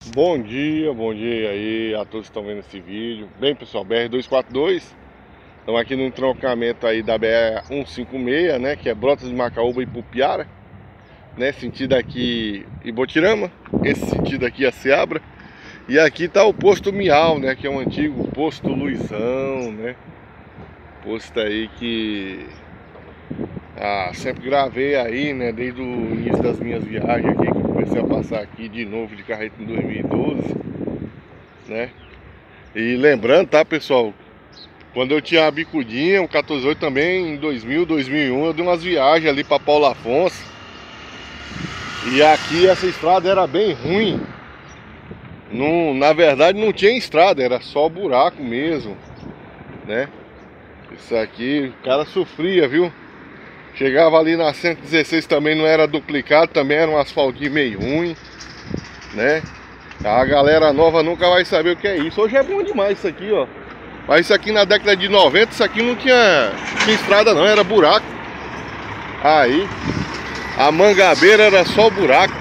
Bom dia aí a todos que estão vendo esse vídeo. Bem, pessoal, BR-242. Estamos aqui no entroncamento aí da BR-156, né? Que é Brotas de Macaúba e Pupiara, né? Sentido aqui Ibotirama, esse sentido aqui é Seabra. E aqui tá o posto Miau, né? Que é um antigo posto Luizão, né? Posto aí que sempre gravei aí, né? Desde o início das minhas viagens aqui, que eu comecei a passar aqui de novo de carreta em 2012, né? E lembrando, tá, pessoal, quando eu tinha a bicudinha, o 148 também, em 2000, 2001, eu dei umas viagens ali para Paulo Afonso. E aqui essa estrada era bem ruim. Não, na verdade não tinha estrada, era só buraco mesmo, né? Isso aqui, o cara sofria, viu? Chegava ali na 116 também, não era duplicado, também era um asfaltinho meio ruim, né? A galera nova nunca vai saber o que é isso. Hoje é bom demais isso aqui, ó. Mas isso aqui na década de 90, isso aqui não tinha estrada não, era buraco. Aí, a Mangabeira era só buraco.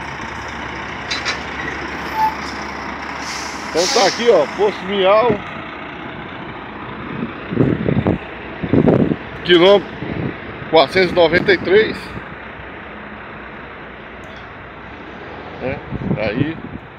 Então tá aqui, ó, Posto Miau, quilômetro 493, né? Aí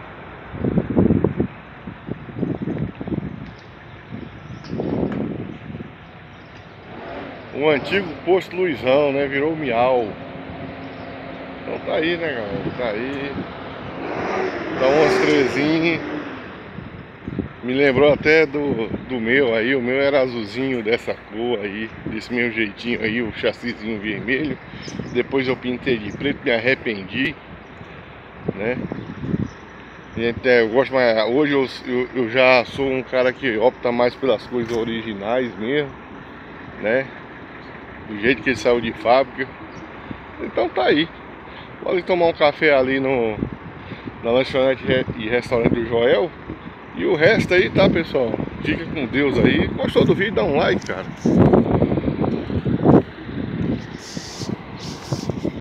um antigo posto Luizão, né? Virou Miau. Então tá aí, né, galera? Tá aí. Tá umas trezinhas. Me lembrou até do meu aí. O meu era azulzinho dessa cor aí, desse meu jeitinho aí, o chassizinho vermelho. Depois eu pintei de preto, me arrependi, né? E até eu gosto mais. Hoje eu já sou um cara que opta mais pelas coisas originais mesmo, né? Do jeito que ele saiu de fábrica. Então tá aí. Pode tomar um café ali na lanchonete e restaurante do Joel. E o resto aí, tá, pessoal? Fica com Deus aí. Gostou do vídeo? Dá um like, cara.